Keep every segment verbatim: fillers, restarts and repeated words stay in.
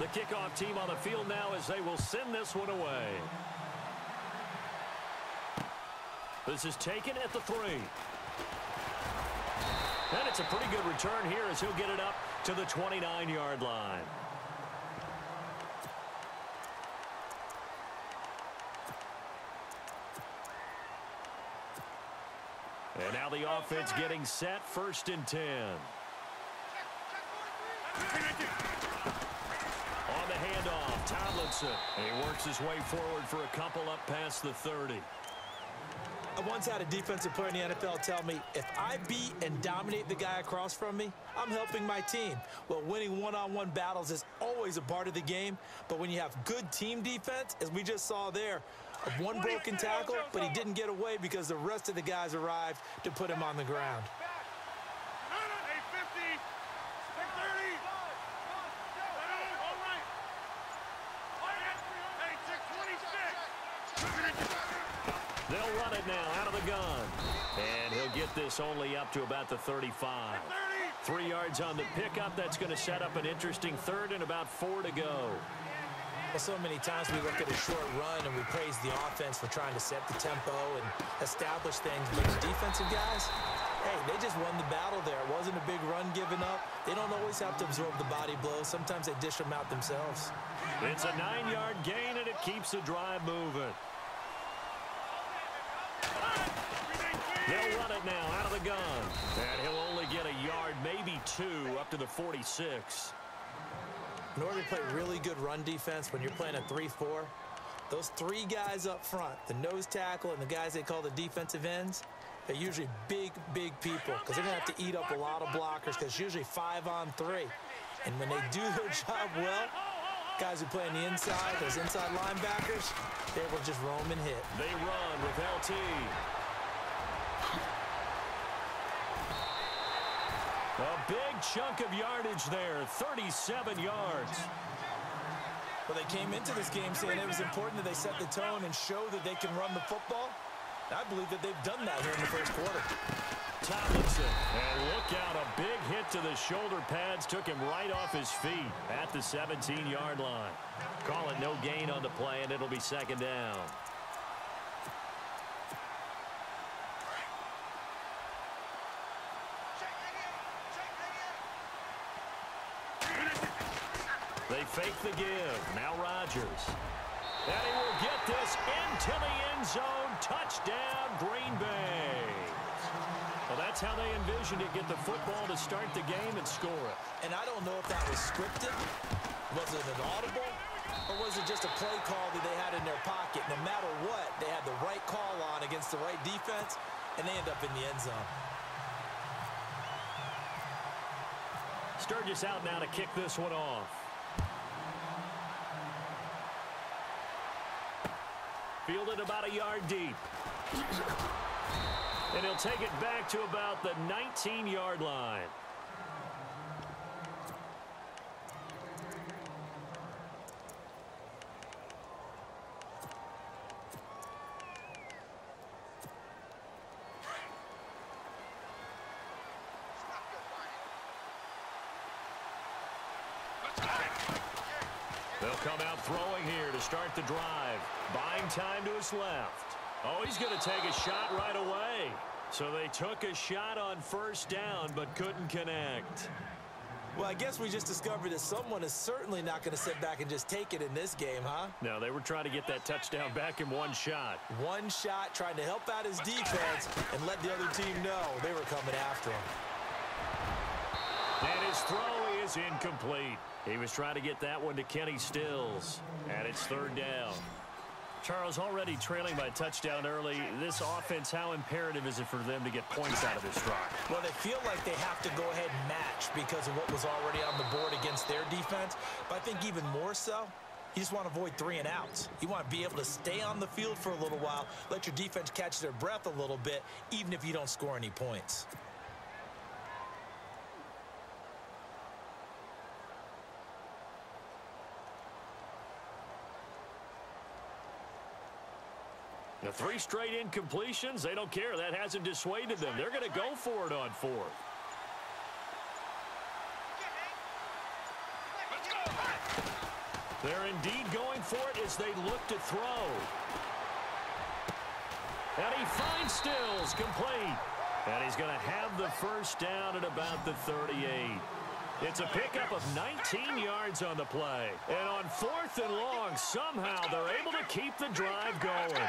The kickoff team on the field now as they will send this one away. This is taken at the three. And it's a pretty good return here as he'll get it up to the twenty-nine yard line. And now the offense getting set, first and ten. On the handoff, Tomlinson. And he works his way forward for a couple up past the thirty. I once had a defensive player in the N F L tell me, if I beat and dominate the guy across from me, I'm helping my team. Well, winning one-on-one battles is always a part of the game, but when you have good team defense, as we just saw there, one broken tackle, but he didn't get away because the rest of the guys arrived to put him on the ground. They'll run it now out of the gun. And he'll get this only up to about the thirty-five. Three yards on the pickup. That's going to set up an interesting third and about four to go. Well, so many times we look at a short run and we praise the offense for trying to set the tempo and establish things. But the defensive guys, hey, they just won the battle there. It wasn't a big run given up. They don't always have to absorb the body blows. Sometimes they dish them out themselves. It's a nine-yard gain, and it keeps the drive moving. They'll run it now out of the gun. And he'll only get a yard, maybe two, up to the forty-six. In order to play really good run defense when you're playing a three four, those three guys up front, the nose tackle and the guys they call the defensive ends, they're usually big, big people because they're going to have to eat up a lot of blockers because it's usually five on three. And when they do their job well, guys who play on the inside, those inside linebackers, they will just roam and hit. They run with L T. A big chunk of yardage there, thirty-seven yards. Well, they came into this game saying it was important that they set the tone and show that they can run the football. I believe that they've done that here in the first quarter. Tomlinson, and look out, a big hit to the shoulder pads took him right off his feet at the seventeen yard line. Call it no gain on the play, and it'll be second down. They fake the give. Now Rodgers. And he will get this into the end zone. Touchdown, Green Bay. Well, that's how they envisioned it. Get the football to start the game and score it. And I don't know if that was scripted. Was it an audible? Or was it just a play call that they had in their pocket? No matter what, they had the right call on against the right defense, and they end up in the end zone. Sturgis out now to kick this one off. Fielded about a yard deep. And he'll take it back to about the nineteen yard line. They'll come out throwing here to start the drive. Buying time to his left. Oh, he's going to take a shot right away. So they took a shot on first down but couldn't connect. Well, I guess we just discovered that someone is certainly not going to sit back and just take it in this game, huh? No, they were trying to get that touchdown back in one shot. One shot, trying to help out his defense and let the other team know they were coming after him. And his throw is incomplete. He was trying to get that one to Kenny Stills. And it's third down. Charles, already trailing by a touchdown early. This offense, how imperative is it for them to get points out of this drive? Well, they feel like they have to go ahead and match because of what was already on the board against their defense. But I think even more so, you just want to avoid three and outs. You want to be able to stay on the field for a little while, let your defense catch their breath a little bit, even if you don't score any points. The three straight incompletions, they don't care. That hasn't dissuaded them. They're going to go for it on fourth. They're indeed going for it as they look to throw. And he finds Stills, complete. And he's going to have the first down at about the thirty-eight. It's a pickup of nineteen yards on the play. And on fourth and long, somehow they're able to keep the drive going.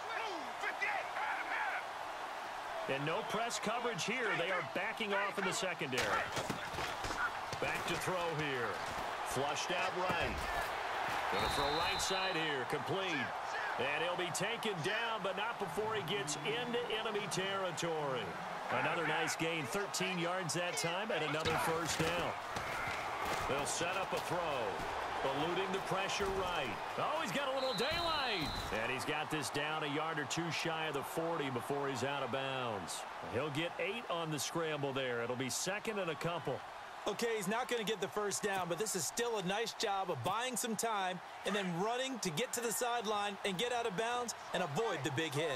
And no press coverage here. They are backing off in the secondary. Back to throw here. Flushed out right. Going to throw right side here. Complete. And he'll be taken down, but not before he gets into enemy territory. Another nice gain, thirteen yards that time, and another first down. They'll set up a throw, eluding the pressure right. Oh, he's got a little daylight. And he's got this down a yard or two shy of the forty before he's out of bounds. He'll get eight on the scramble there. It'll be second and a couple. Okay, he's not going to get the first down, but this is still a nice job of buying some time and then running to get to the sideline and get out of bounds and avoid the big hit.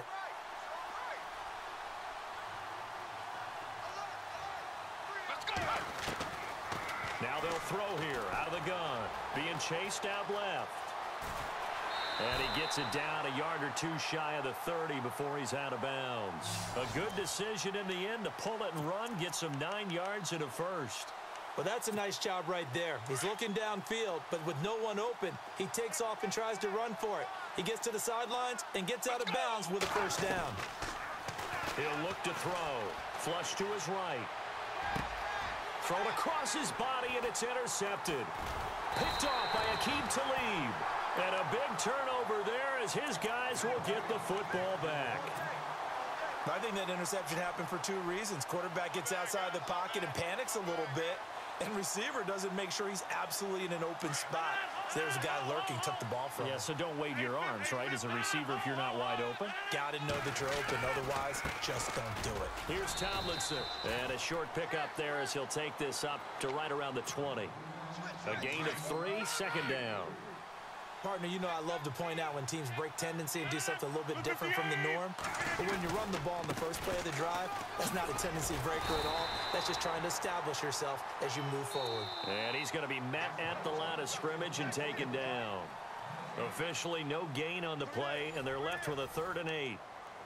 Now they'll throw here out of the gun, being chased out left. And he gets it down a yard or two shy of the thirty before he's out of bounds. A good decision in the end to pull it and run, get some nine yards and a first. Well, that's a nice job right there. He's looking downfield, but with no one open, he takes off and tries to run for it. He gets to the sidelines and gets out of bounds with a first down. He'll look to throw. Flush to his right. Thrown across his body, and it's intercepted. Picked off by Aqib Talib. And a big turnover there as his guys will get the football back. I think that interception happened for two reasons. Quarterback gets outside the pocket and panics a little bit, and receiver doesn't make sure he's absolutely in an open spot. So there's a guy lurking, took the ball from him. Yeah, so don't wave your arms, right, as a receiver if you're not wide open. Got to know that you're open. Otherwise, just don't do it. Here's Tomlinson. And a short pickup there as he'll take this up to right around the twenty. A gain of three, second down. Partner, you know I love to point out when teams break tendency and do something a little bit different from the norm. But when you run the ball in the first play of the drive, that's not a tendency breaker at all. That's just trying to establish yourself as you move forward. And he's going to be met at the line of scrimmage and taken down. Officially no gain on the play, and they're left with a third and eight.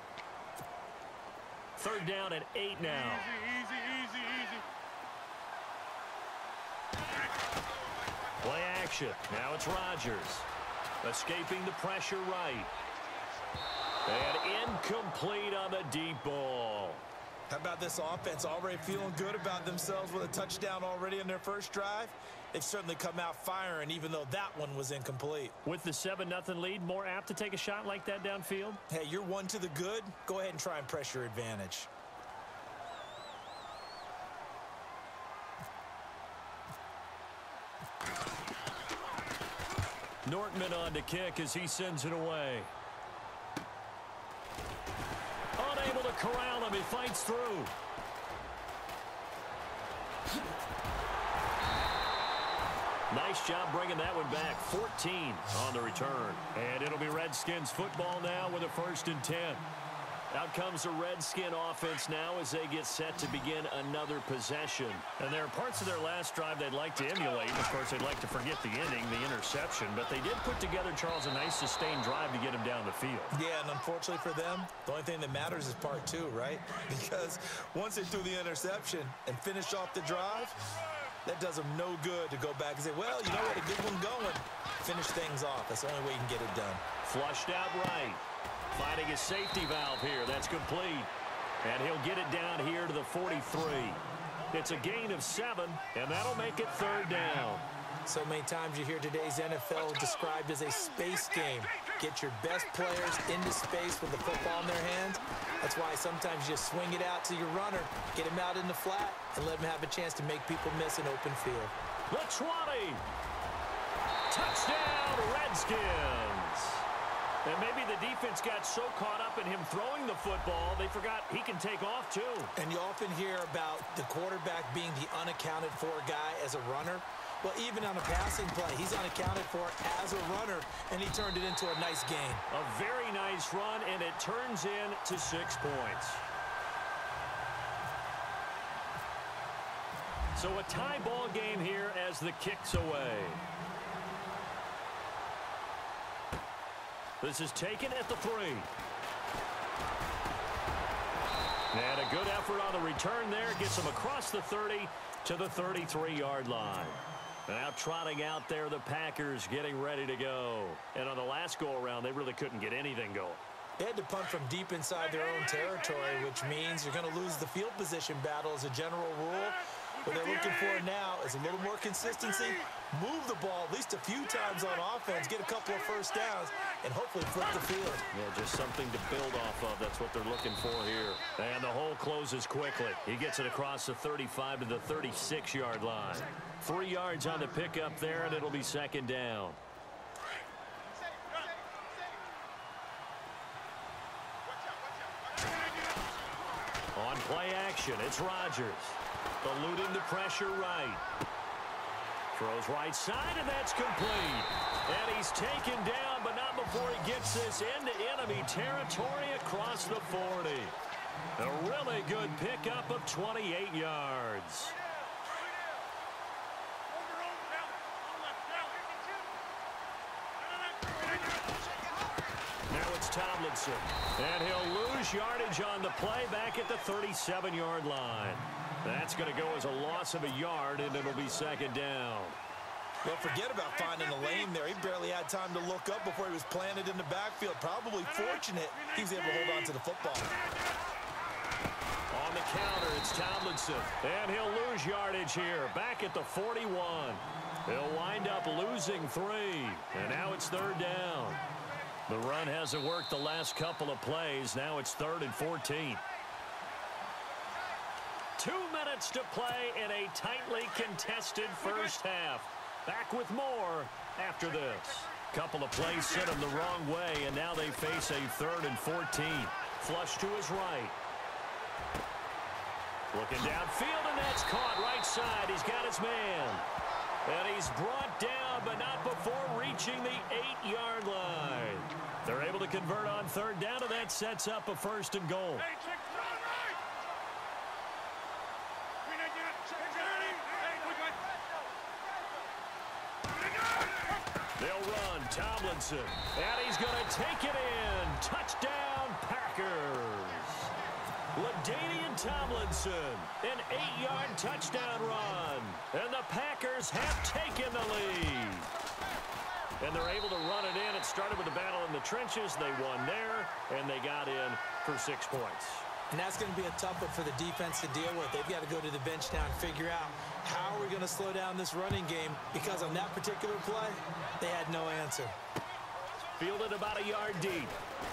Third down and eight now. Easy, easy, easy, easy. Play action. Now it's Rodgers. Escaping the pressure right. And incomplete on the deep ball. How about this offense already feeling good about themselves with a touchdown already in their first drive? They've certainly come out firing, even though that one was incomplete. With the seven nothing lead, more apt to take a shot like that downfield? Hey, you're one to the good. Go ahead and try and press your advantage. Nortman on to kick as he sends it away. Unable to corral him. He fights through. Nice job bringing that one back. fourteen on the return. And it'll be Redskins football now with a first and ten. Out comes the Redskin offense now as they get set to begin another possession. And there are parts of their last drive they'd like to emulate. Of course, they'd like to forget the inning, the interception. But they did put together, Charles, a nice sustained drive to get him down the field. Yeah, and unfortunately for them, the only thing that matters is part two, right? Because once they threw the interception and finished off the drive, that does them no good to go back and say, well, you know what, a good one going. Finish things off. That's the only way you can get it done. Flushed out right. Finding a safety valve here. That's complete. And he'll get it down here to the forty-three. It's a gain of seven, and that'll make it third down. So many times you hear today's N F L described as a space game. Get your best players into space with the football in their hands. That's why sometimes you just swing it out to your runner, get him out in the flat, and let him have a chance to make people miss an open field. The twenty. Touchdown, Redskins. And maybe the defense got so caught up in him throwing the football, they forgot he can take off too. And you often hear about the quarterback being the unaccounted for guy as a runner. Well, even on a passing play, he's unaccounted for as a runner, and he turned it into a nice gain. A very nice run, and it turns in to six points. So a tie ball game here as the kick's away. This is taken at the three. And a good effort on the return there. Gets him across the thirty to the thirty-three-yard line. Now trotting out there, the Packers getting ready to go. And on the last go-around, they really couldn't get anything going. They had to punt from deep inside their own territory, which means you're going to lose the field position battle as a general rule. What they're looking for now is a little more consistency, move the ball at least a few times on offense, get a couple of first downs, and hopefully flip the field. Yeah, just something to build off of. That's what they're looking for here. And the hole closes quickly. He gets it across the thirty-five to the thirty-six-yard line. Three yards on the pickup there, and it'll be second down. On play action, it's Rodgers. Eluding the pressure right. Throws right side, and that's complete. And he's taken down, but not before he gets this into enemy territory across the forty. A really good pickup of twenty-eight yards. Now it's Tomlinson. And he'll lose yardage on the play back at the thirty-seven-yard line. That's going to go as a loss of a yard, and it'll be second down. Well, forget about finding a lane there. He barely had time to look up before he was planted in the backfield. Probably fortunate he was able to hold on to the football. On the counter, it's Tomlinson. And he'll lose yardage here, back at the forty-one. He'll wind up losing three. And now it's third down. The run hasn't worked the last couple of plays. Now it's third and fourteen. Two minutes to play in a tightly contested first half. Back with more after this. Couple of plays sent him the wrong way, and now they face a third and fourteen. Flush to his right. Looking downfield, and that's caught right side. He's got his man. And he's brought down, but not before reaching the eight-yard line. They're able to convert on third down, and that sets up a first and goal. They'll run Tomlinson, and he's going to take it in. Touchdown, Packers. LaDainian Tomlinson, an eight-yard touchdown run. And the Packers have taken the lead. And they're able to run it in. It started with a battle in the trenches. They won there, and they got in for six points. And that's going to be a tough one for the defense to deal with. They've got to go to the bench now and figure out how are we going to slow down this running game, because on that particular play, they had no answer. Fielded about a yard deep.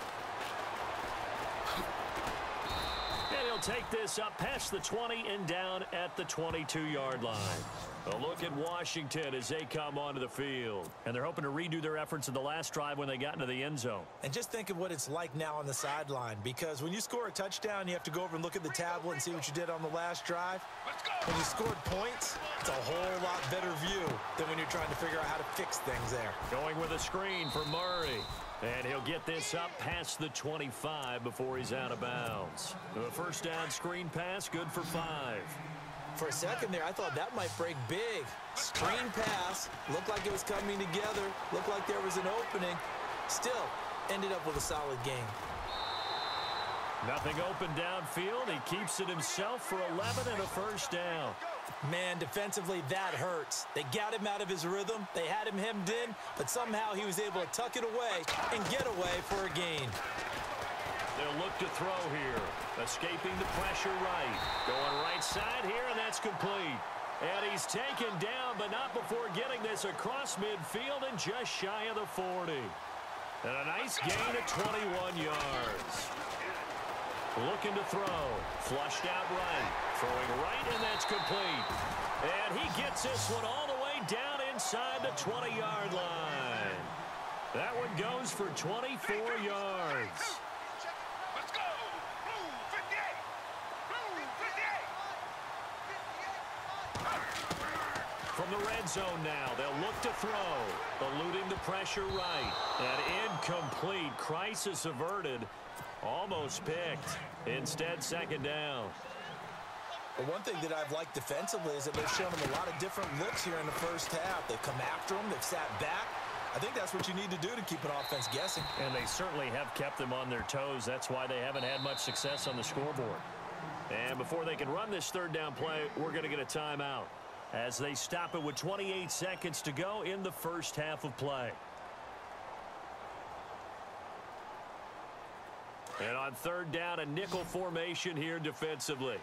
And he'll take this up past the twenty and down at the twenty-two-yard line. A look at Washington as they come onto the field. And they're hoping to redo their efforts in the last drive when they got into the end zone. And just think of what it's like now on the sideline, because when you score a touchdown, you have to go over and look at the tablet and see what you did on the last drive. When you scored points, it's a whole lot better view than when you're trying to figure out how to fix things there. Going with a screen for Murray. And he'll get this up past the twenty-five before he's out of bounds. The first down screen pass, good for five. For a second there, I thought that might break big. Screen pass, looked like it was coming together, looked like there was an opening. Still, ended up with a solid game. Nothing open downfield. He keeps it himself for eleven and a first down. Man, defensively, that hurts. They got him out of his rhythm. They had him hemmed in, but somehow he was able to tuck it away and get away for a gain. They'll look to throw here. Escaping the pressure right. Going right side here, and that's complete. And he's taken down, but not before getting this across midfield and just shy of the forty. And a nice gain of twenty-one yards. Looking to throw. Flushed out right. Throwing right, and that's complete. And he gets this one all the way down inside the twenty-yard line. That one goes for twenty-four yards. From the red zone now, they'll look to throw. Eluding the pressure right. And incomplete. Crisis averted. Almost picked. Instead, second down. But one thing that I've liked defensively is that they've shown them a lot of different looks here in the first half. They've come after them. They've sat back. I think that's what you need to do to keep an offense guessing. And they certainly have kept them on their toes. That's why they haven't had much success on the scoreboard. And before they can run this third down play, we're going to get a timeout as they stop it with twenty-eight seconds to go in the first half of play. And on third down, a nickel formation here defensively.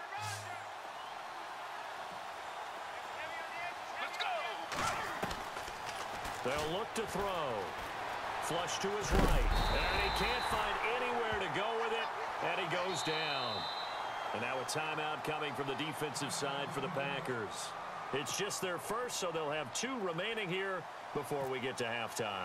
They'll look to throw. Flush to his right. And he can't find anywhere to go with it. And he goes down. And now a timeout coming from the defensive side for the Packers. It's just their first, so they'll have two remaining here before we get to halftime.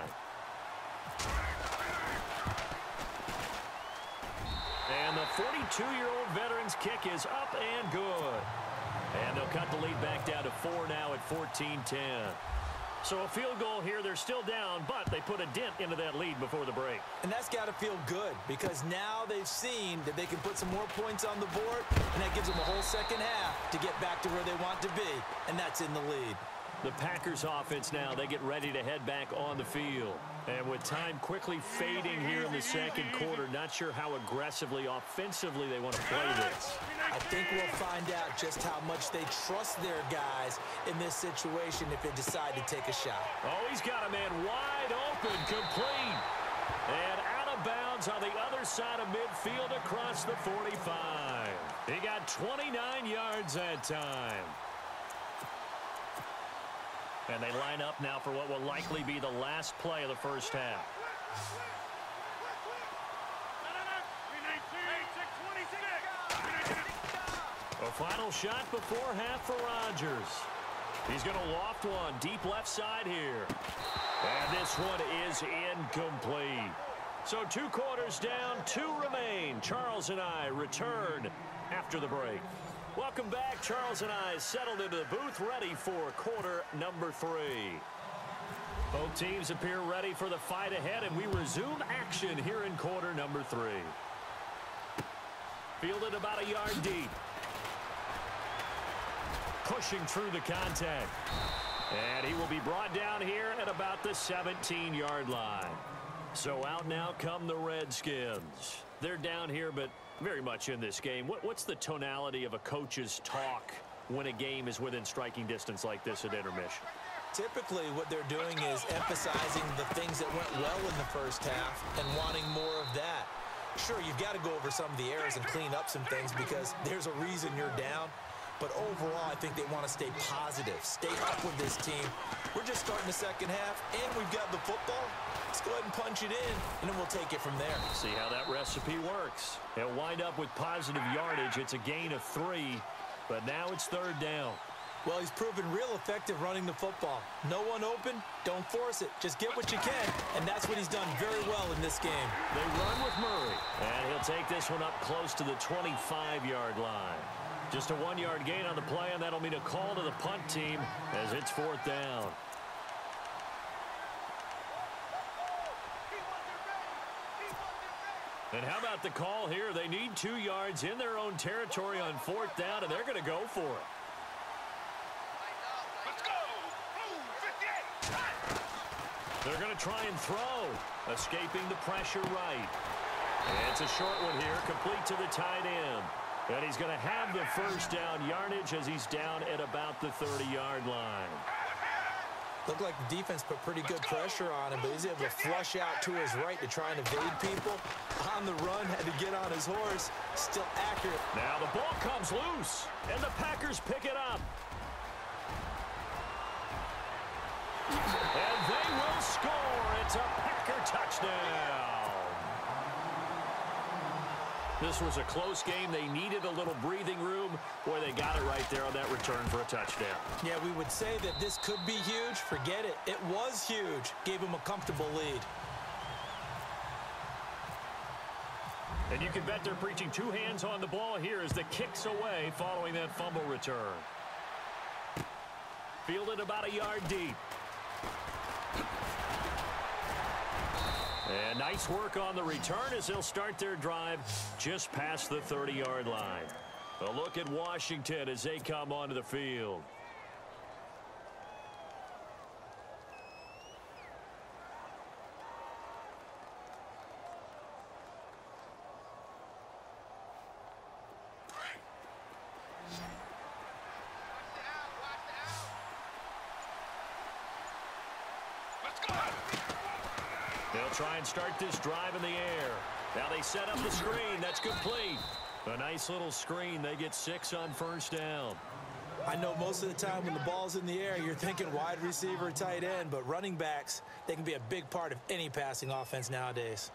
And the forty-two-year-old veteran's kick is up and good. And they'll cut the lead back down to four now at fourteen ten. So a field goal here, they're still down, but they put a dent into that lead before the break. And that's got to feel good because now they've seen that they can put some more points on the board, and that gives them a whole second half to get back to where they want to be, and that's in the lead. The Packers offense now, they get ready to head back on the field. And with time quickly fading here in the second quarter, not sure how aggressively, offensively they want to play this. I think we'll find out just how much they trust their guys in this situation if they decide to take a shot. Oh, he's got a man wide open, complete. And out of bounds on the other side of midfield across the forty-five. He got twenty-nine yards that time. And they line up now for what will likely be the last play of the first half. A final shot before half for Rodgers. He's going to loft one deep left side here. And this one is incomplete. So two quarters down, two remain. Charles and I return after the break. Welcome back. Charles and I settled into the booth, ready for quarter number three. Both teams appear ready for the fight ahead, and we resume action here in quarter number three. Fielded about a yard deep. Pushing through the contact. And he will be brought down here at about the seventeen-yard line. So out now come the Redskins. They're down here, but very much in this game. What, what's the tonality of a coach's talk when a game is within striking distance like this at intermission? Typically, what they're doing is emphasizing the things that went well in the first half and wanting more of that. Sure, you've got to go over some of the errors and clean up some things because there's a reason you're down. But overall, I think they want to stay positive, stay up with this team. We're just starting the second half, and we've got the football. Let's go ahead and punch it in, and then we'll take it from there. See how that recipe works. They'll wind up with positive yardage. It's a gain of three, but now it's third down. Well, he's proven real effective running the football. No one open, don't force it. Just get what you can, and that's what he's done very well in this game. They run with Murray, and he'll take this one up close to the twenty-five-yard line. Just a one-yard gain on the play, and that'll mean a call to the punt team as it's fourth down. And how about the call here? They need two yards in their own territory on fourth down, and they're going to go for it. Let's go! fifty-eight! They're going to try and throw, escaping the pressure right. And it's a short one here, complete to the tight end. And he's going to have the first down yardage as he's down at about the thirty-yard line. Looked like the defense put pretty good pressure on him, but he's able to flush out to his right to try and evade people. On the run, had to get on his horse. Still accurate. Now the ball comes loose, and the Packers pick it up. And they will score. It's a Packer touchdown. This was a close game. They needed a little breathing room. Boy, they got it right there on that return for a touchdown. Yeah, we would say that this could be huge. Forget it. It was huge. Gave him a comfortable lead. And you can bet they're preaching two hands on the ball here as the kick's away following that fumble return. Fielded about a yard deep. And nice work on the return as they'll start their drive just past the thirty-yard line. A look at Washington as they come onto the field. They'll try and start this drive in the air. Now they set up the screen. That's complete. A nice little screen. They get six on first down. I know most of the time when the ball's in the air, you're thinking wide receiver, tight end, but running backs, they can be a big part of any passing offense nowadays.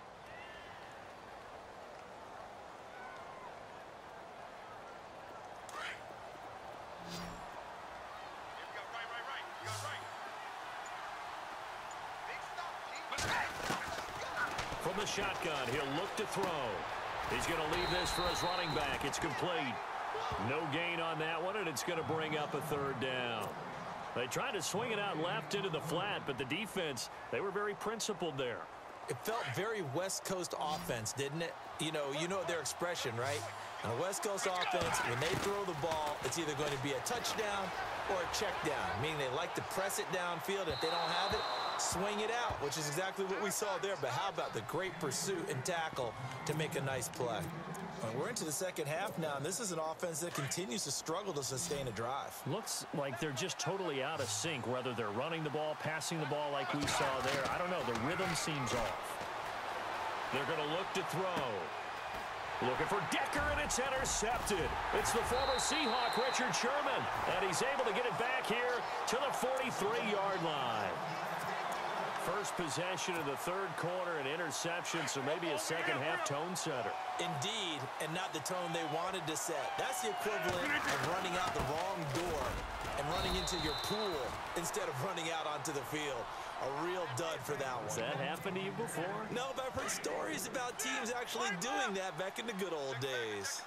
From the shotgun, he'll look to throw. He's going to leave this for his running back. It's complete. No gain on that one, and it's going to bring up a third down. They tried to swing it out left into the flat, but the defense, they were very principled there. It felt very West Coast offense, didn't it? You know, you know their expression, right? On a West Coast offense, when they throw the ball, it's either going to be a touchdown or a check down, meaning they like to press it downfield. If they don't have it, swing it out, which is exactly what we saw there. But how about the great pursuit and tackle to make a nice play? Well, we're into the second half now, and this is an offense that continues to struggle to sustain a drive. Looks like they're just totally out of sync, whether they're running the ball, passing the ball like we saw there. I don't know. The rhythm seems off. They're going to look to throw. Looking for Decker, and it's intercepted. It's the former Seahawk, Richard Sherman, and he's able to get it back here to the forty-three yard line. First possession of the third quarter, an interception, so maybe a second half tone setter. Indeed, and not the tone they wanted to set. That's the equivalent of running out the wrong door and running into your pool instead of running out onto the field. A real dud for that one. Has that happened to you before? No, but I've heard stories about teams actually doing that back in the good old days.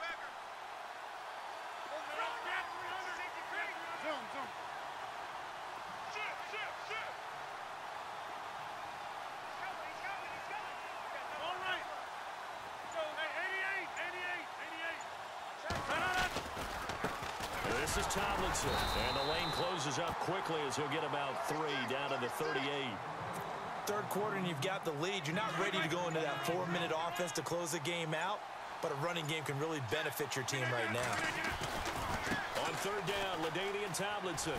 This is Tomlinson, and the lane closes up quickly as he'll get about three down to the thirty-eight. Third quarter and you've got the lead. You're not ready to go into that four-minute offense to close the game out, but a running game can really benefit your team right now. On third down, LaDainian Tomlinson.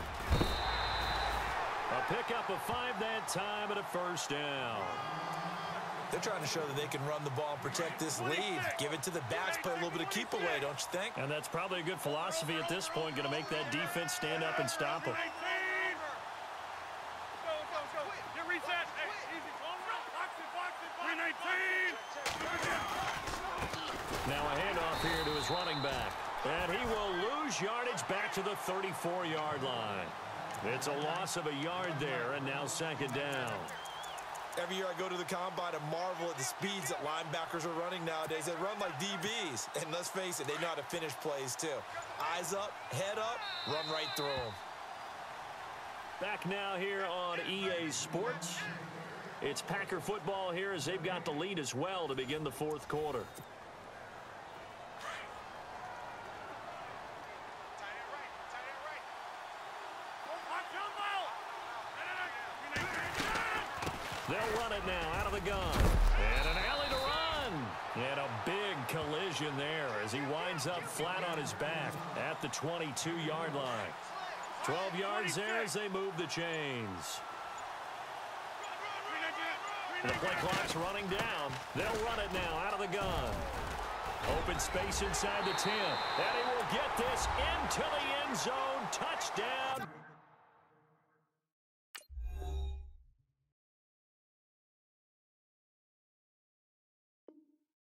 A pickup of five that time and a first down. They're trying to show that they can run the ball and protect this lead. Give it to the backs, play a little bit of keep away, don't you think? And that's probably a good philosophy at this point, going to make that defense stand up and stop them. Now a handoff here to his running back. And he will lose yardage back to the thirty-four yard line. It's a loss of a yard there, and now second down. Every year I go to the combine and marvel at the speeds that linebackers are running nowadays. They run like D Bs. And let's face it, they know how to finish plays too. Eyes up, head up, run right through them. Back now here on E A Sports. It's Packer football here as they've got the lead as well to begin the fourth quarter. They'll run it now out of the gun. And an alley to run. And a big collision there as he winds up flat on his back at the twenty-two yard line. twelve yards there as they move the chains. The play clock's running down. They'll run it now out of the gun. Open space inside the ten. And he will get this into the end zone. Touchdown.